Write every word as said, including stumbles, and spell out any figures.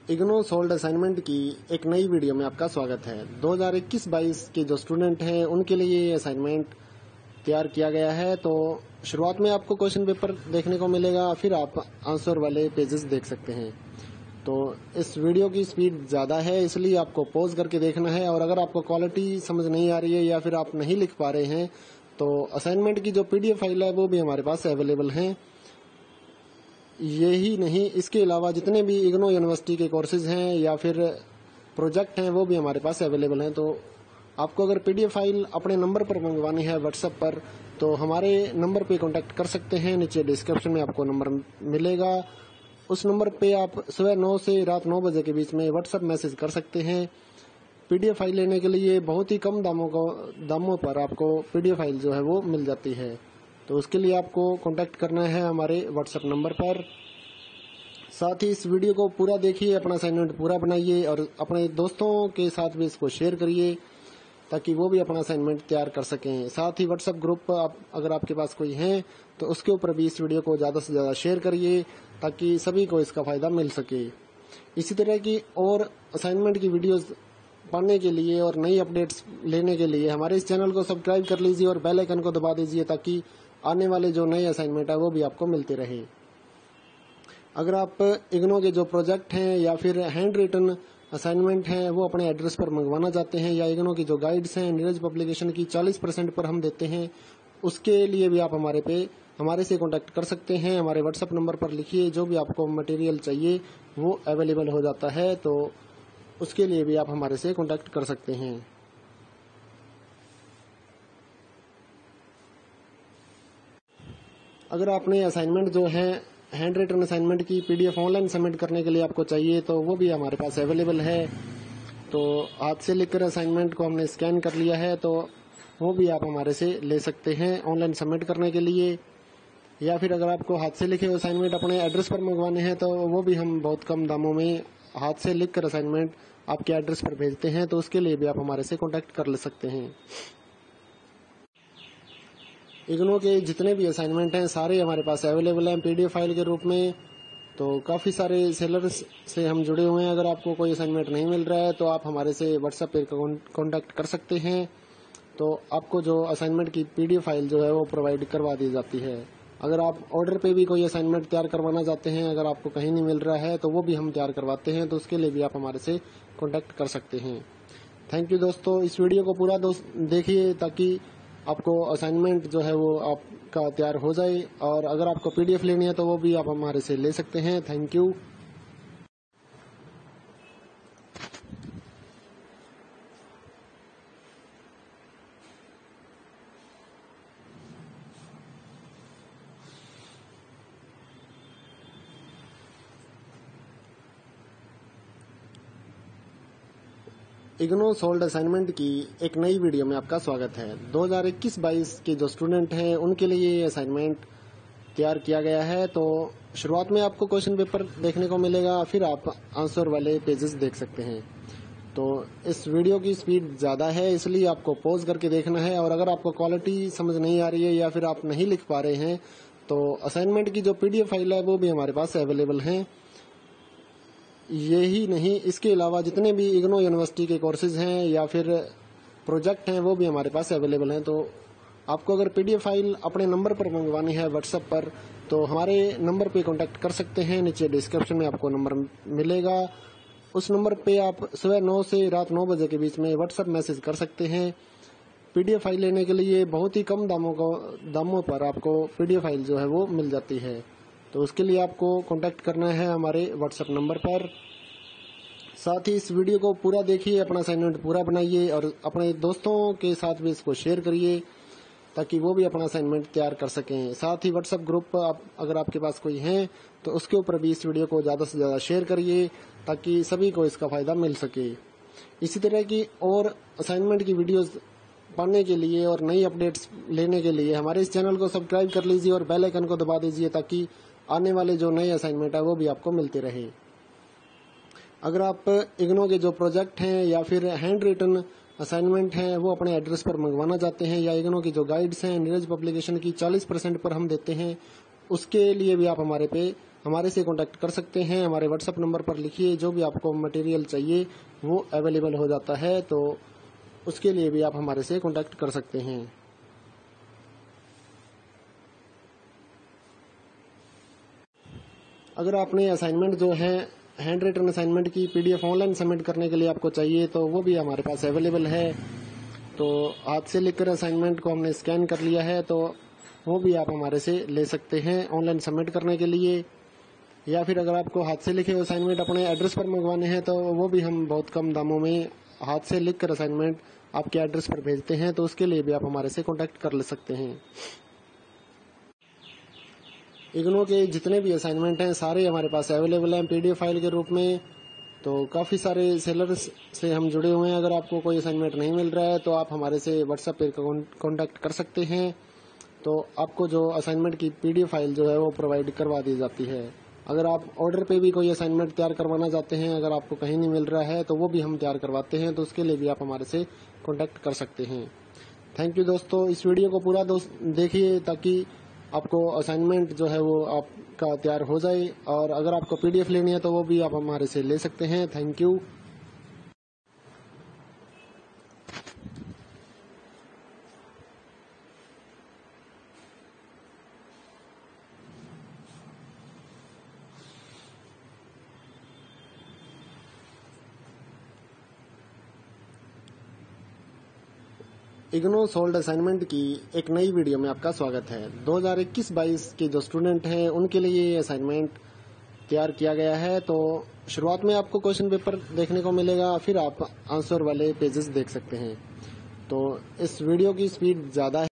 IGNOU solved assignment की एक नई वीडियो में आपका स्वागत है। दो हज़ार इक्कीस बाईस के जो स्टूडेंट हैं उनके लिए ये असाइनमेंट तैयार किया गया है। तो शुरुआत में आपको क्वेश्चन पेपर देखने को मिलेगा, फिर आप आंसर वाले पेजेस देख सकते हैं। तो इस वीडियो की स्पीड ज़्यादा है, इसलिए आपको पॉज करके देखना है। और अगर आपको क्वालिटी समझ नहीं आ रही है या फिर आप नहीं लिख पा रहे हैं तो असाइनमेंट की जो पीडीएफ फाइल है वो भी हमारे पास अवेलेबल है। यही नहीं, इसके अलावा जितने भी इग्नो यूनिवर्सिटी के कोर्सेज हैं या फिर प्रोजेक्ट हैं वो भी हमारे पास अवेलेबल हैं। तो आपको अगर पीडीएफ फाइल अपने नंबर पर मंगवानी है व्हाट्सएप पर, तो हमारे नंबर पे कांटेक्ट कर सकते हैं। नीचे डिस्क्रिप्शन में आपको नंबर मिलेगा, उस नंबर पे आप सुबह नौ से रात नौ बजे के बीच में व्हाट्सएप मैसेज कर सकते हैं। पीडीएफ फाइल लेने के लिए बहुत ही कम दामों को दामों पर आपको पीडीएफ फाइल जो है वो मिल जाती है। तो उसके लिए आपको कांटेक्ट करना है हमारे व्हाट्सएप नंबर पर। साथ ही इस वीडियो को पूरा देखिए, अपना असाइनमेंट पूरा बनाइए और अपने दोस्तों के साथ भी इसको शेयर करिए ताकि वो भी अपना असाइनमेंट तैयार कर सकें। साथ ही व्हाट्सएप ग्रुप आप, अगर आपके पास कोई है तो उसके ऊपर भी इस वीडियो को ज़्यादा से ज़्यादा शेयर करिए ताकि सभी को इसका फ़ायदा मिल सके। इसी तरह की और असाइनमेंट की वीडियोज़ पाने के लिए और नई अपडेट्स लेने के लिए हमारे इस चैनल को सब्सक्राइब कर लीजिए और बेल आइकन को दबा दीजिए ताकि आने वाले जो नए असाइनमेंट है वो भी आपको मिलते रहे। अगर आप इग्नो के जो प्रोजेक्ट हैं या फिर हैंड रिटन असाइनमेंट हैं वो अपने एड्रेस पर मंगवाना चाहते हैं, या इग्नो की जो गाइड्स हैं नीरज पब्लिकेशन की चालीस परसेंट पर हम देते हैं, उसके लिए भी आप हमारे पे हमारे से कांटेक्ट कर सकते हैं। हमारे व्हाट्सएप नंबर पर लिखिए, जो भी आपको मटेरियल चाहिए वो अवेलेबल हो जाता है। तो उसके लिए भी आप हमारे से कांटेक्ट कर सकते हैं। अगर आपने असाइनमेंट जो है हैंड रिटन असाइनमेंट की पीडीएफ ऑनलाइन सबमिट करने के लिए आपको चाहिए तो वो भी हमारे पास अवेलेबल है। तो हाथ से लिखकर असाइनमेंट को हमने स्कैन कर लिया है, तो वो भी आप हमारे से ले सकते हैं ऑनलाइन सबमिट करने के लिए। या फिर अगर आपको हाथ से लिखे असाइनमेंट अपने एड्रेस पर मंगवाने हैं तो वो भी हम बहुत कम दामों में हाथ से लिखकर असाइनमेंट आपके एड्रेस पर भेजते हैं। तो उसके लिए भी आप हमारे से कॉन्टैक्ट कर ले सकते हैं। इग्नो के जितने भी असाइनमेंट हैं सारे हमारे पास अवेलेबल हैं पीडीएफ फाइल के रूप में। तो काफ़ी सारे सेलर्स से हम जुड़े हुए हैं। अगर आपको कोई असाइनमेंट नहीं मिल रहा है तो आप हमारे से व्हाट्सएप पे कांटेक्ट कर सकते हैं। तो आपको जो असाइनमेंट की पीडीएफ फाइल जो है वो प्रोवाइड करवा दी जाती है। अगर आप ऑर्डर पे भी कोई असाइनमेंट तैयार करवाना चाहते हैं, अगर आपको कहीं नहीं मिल रहा है तो वो भी हम तैयार करवाते हैं। तो उसके लिए भी आप हमारे से कॉन्टैक्ट कर सकते हैं। थैंक यू दोस्तों, इस वीडियो को पूरा दोस्त देखिए ताकि आपको असाइनमेंट जो है वो आपका तैयार हो जाए। और अगर आपको पीडीएफ लेनी है तो वो भी आप हमारे से ले सकते हैं। Thank you. IGNOU solved assignment की एक नई वीडियो में आपका स्वागत है। दो हज़ार इक्कीस बाईस के जो स्टूडेंट हैं उनके लिए ये असाइनमेंट तैयार किया गया है। तो शुरुआत में आपको क्वेश्चन पेपर देखने को मिलेगा, फिर आप आंसर वाले पेजेस देख सकते हैं। तो इस वीडियो की स्पीड ज़्यादा है, इसलिए आपको पॉज करके देखना है। और अगर आपको क्वालिटी समझ नहीं आ रही है या फिर आप नहीं लिख पा रहे हैं तो असाइनमेंट की जो पीडीएफ फाइल है वो भी हमारे पास अवेलेबल है। यही नहीं, इसके अलावा जितने भी इग्नो यूनिवर्सिटी के कोर्सेज हैं या फिर प्रोजेक्ट हैं वो भी हमारे पास अवेलेबल हैं। तो आपको अगर पीडीएफ फाइल अपने नंबर पर मंगवानी है व्हाट्सएप पर, तो हमारे नंबर पे कांटेक्ट कर सकते हैं। नीचे डिस्क्रिप्शन में आपको नंबर मिलेगा, उस नंबर पे आप सुबह नौ से रात नौ बजे के बीच में व्हाट्सएप मैसेज कर सकते हैं। पीडीएफ फाइल लेने के लिए बहुत ही कम दामों को दामों पर आपको पीडीएफ फाइल जो है वो मिल जाती है। तो उसके लिए आपको कांटेक्ट करना है हमारे व्हाट्सएप नंबर पर। साथ ही इस वीडियो को पूरा देखिए, अपना असाइनमेंट पूरा बनाइए और अपने दोस्तों के साथ भी इसको शेयर करिए ताकि वो भी अपना असाइनमेंट तैयार कर सकें। साथ ही व्हाट्सएप ग्रुप आप, अगर आपके पास कोई है तो उसके ऊपर भी इस वीडियो को ज़्यादा से ज़्यादा शेयर करिए ताकि सभी को इसका फ़ायदा मिल सके। इसी तरह की और असाइनमेंट की वीडियोज़ पाने के लिए और नई अपडेट्स लेने के लिए हमारे इस चैनल को सब्सक्राइब कर लीजिए और बेल आइकन को दबा दीजिए ताकि आने वाले जो नए असाइनमेंट है वो भी आपको मिलते रहे। अगर आप इग्नो के जो प्रोजेक्ट हैं या फिर हैंड रिटन असाइनमेंट हैं वो अपने एड्रेस पर मंगवाना चाहते हैं, या इग्नो की जो गाइड्स हैं नीरज पब्लिकेशन की चालीस परसेंट पर हम देते हैं, उसके लिए भी आप हमारे पे हमारे से कांटेक्ट कर सकते हैं। हमारे व्हाट्सएप नंबर पर लिखिए, जो भी आपको मटेरियल चाहिए वो अवेलेबल हो जाता है, तो उसके लिए भी आप हमारे से कांटेक्ट कर सकते हैं। अगर आपने असाइनमेंट जो है हैंड रिटन असाइनमेंट की पीडीएफ ऑनलाइन सबमिट करने के लिए आपको चाहिए, तो वो भी हमारे पास अवेलेबल है। तो हाथ से लिखकर असाइनमेंट को हमने स्कैन कर लिया है, तो वो भी आप हमारे से ले सकते हैं ऑनलाइन सबमिट करने के लिए। या फिर अगर आपको हाथ से लिखे असाइनमेंट अपने एड्रेस पर मंगवाने हैं, तो वो भी हम बहुत कम दामों में हाथ से लिखकर असाइनमेंट आपके एड्रेस पर भेजते हैं, तो उसके लिए भी आप हमारे से कॉन्टैक्ट कर ले सकते हैं। इग्नो के जितने भी असाइनमेंट हैं सारे हमारे पास अवेलेबल हैं पीडीएफ फाइल के रूप में। तो काफ़ी सारे सेलर्स से हम जुड़े हुए हैं। अगर आपको कोई असाइनमेंट नहीं मिल रहा है तो आप हमारे से व्हाट्सएप पे कांटेक्ट कर सकते हैं, तो आपको जो असाइनमेंट की पीडीएफ फाइल जो है वो प्रोवाइड करवा दी जाती है। अगर आप ऑर्डर पे भी कोई असाइनमेंट तैयार करवाना चाहते हैं, अगर आपको कहीं नहीं मिल रहा है, तो वो भी हम तैयार करवाते हैं, तो उसके लिए भी आप हमारे से कॉन्टैक्ट कर सकते हैं। थैंक यू दोस्तों, इस वीडियो को पूरा दोस्त देखिए ताकि आपको असाइनमेंट जो है वो आपका तैयार हो जाए, और अगर आपको पीडीएफ लेनी है तो वो भी आप हमारे से ले सकते हैं। Thank you. IGNOU solved assignment की एक नई वीडियो में आपका स्वागत है। दो हज़ार इक्कीस बाईस के जो स्टूडेंट हैं उनके लिए ये असाइनमेंट तैयार किया गया है। तो शुरुआत में आपको क्वेश्चन पेपर देखने को मिलेगा, फिर आप आंसर वाले पेजेस देख सकते हैं। तो इस वीडियो की स्पीड ज़्यादा